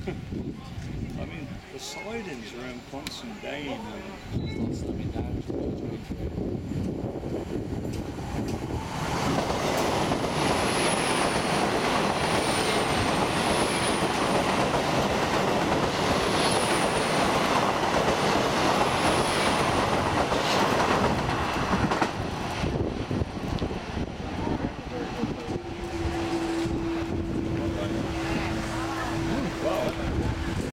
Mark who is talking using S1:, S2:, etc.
S1: I mean, the sidings are in constant gain.
S2: It's not slimming down. It's not going through.